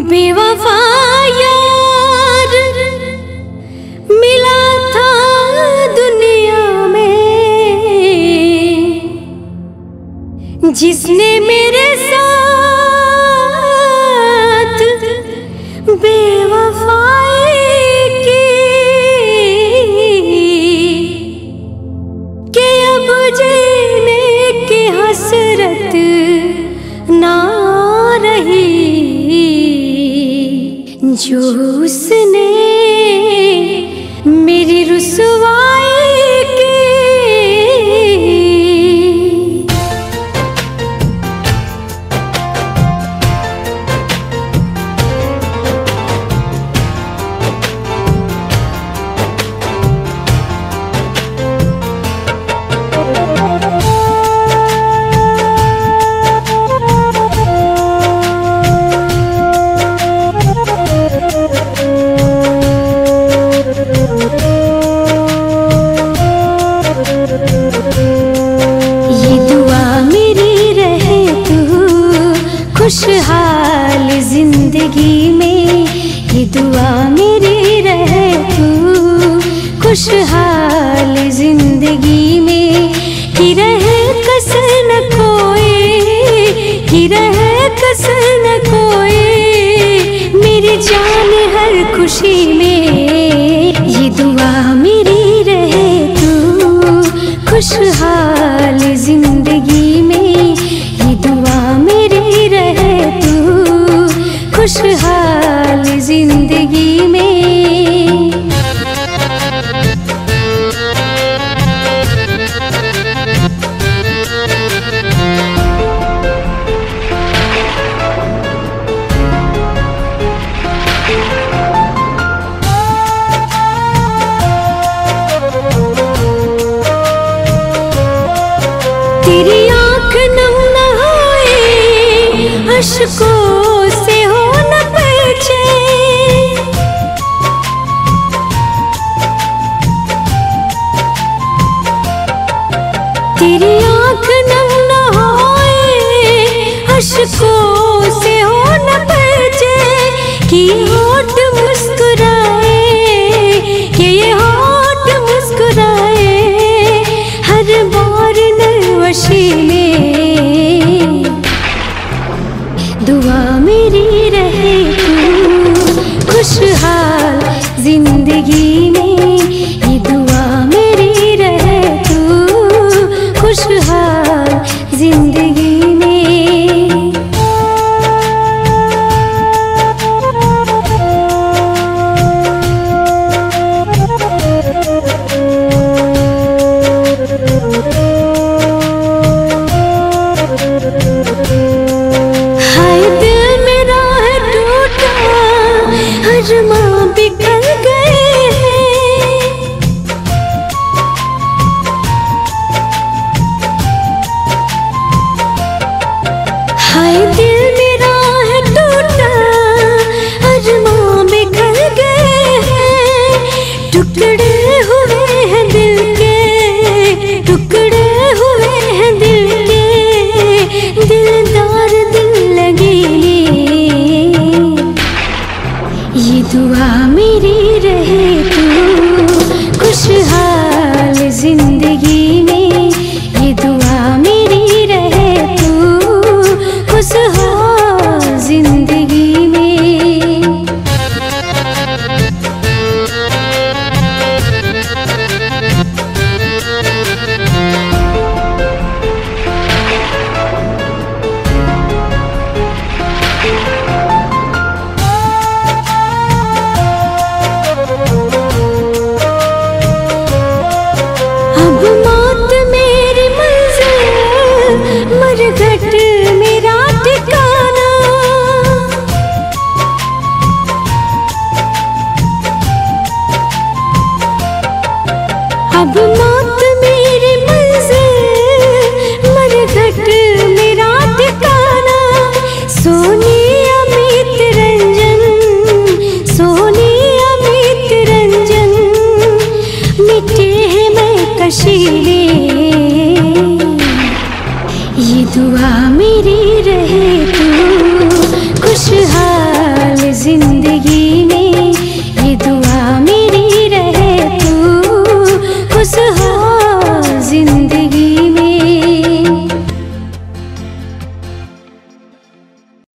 बेवफा यार मिला था दुनिया में, जिसने मेरे साथ बेवफाई की कि अब जीने की हसरत ना रही, जो उसने मेरी रुसवाई की। खुशहाल जिंदगी में ये दुआ मेरी रहे तू, खुशहाल जिंदगी में कि रहे कसर न कोई, कि रहे कसर न कोई मेरी जान हर खुशी में। ये दुआ मेरी रहे तू, खुशहाल जिंदगी में ये दुआ मेरी रहे तू, खुशहाल जिंदगी में। तेरी आँख नम न होए, अश्कों से हो न पहुँचे, तेरी आँख नम न होए, अश्कों से हो न पहुँचे कि होठ मुस्कुराए, कि ये होठ मुस्कुराए हर बार नरवशी में। दुआ मेरी रहे तू, खुशहाल जिंदगी में ये दुआ मेरी रहे तू, खुशहाल जिंदगी में। हाय दिल मेरा है टूटा, अरमां बिखर गए हैं, हाय दिल मेरा है टूटा, अरमां बिखर गए हैं, टुकड़े हुए हैं दिल के, टुकड़े हुए हैं दिल के, दिलदार दिल लगी। ये दुआ मेरी रहे तू, खुशहाल जिंदगी में ये दुआ मेरी रहे तू, खुशहाल जिंदगी में। अब मौत मेरी मंजिल, मरघट मेरा ठिकाना, अब